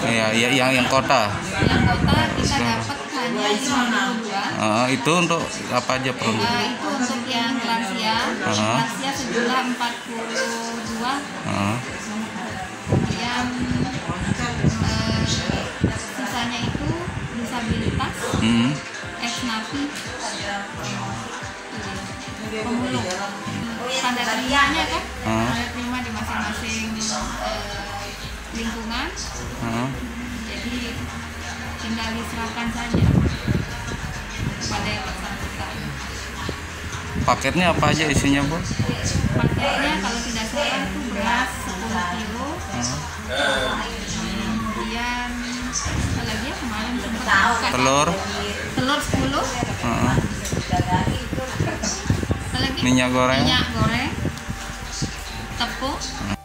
Iya, yang kota. Yang kota kita dapat hanya 52. Itu untuk apa aja produk? Itu untuk yang lansia. Lansia sejumlah 42. Kemudian sisanya itu disabilitas, ex-napi, pemulung. Tanda terimanya kan? Tanda terima di masing-masing lingkungan. Jadi tinggal diserahkan saja pada yang bersangkutan. Paketnya apa aja isinya, Bu? Paketnya kalau tidak salah itu beras 10 kilo. Kemudian apa lagi ya, kemarin sempat Telur 10. Apa lagi? Minyak goreng, tepung.